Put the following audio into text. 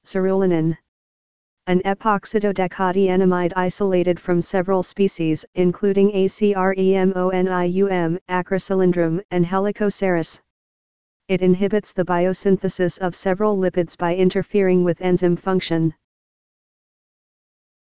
Cerulenin. An epoxidodecadeniamide isolated from several species including Acremonium, Acrocylindrum, and Helicoceras. It inhibits the biosynthesis of several lipids by interfering with enzyme function.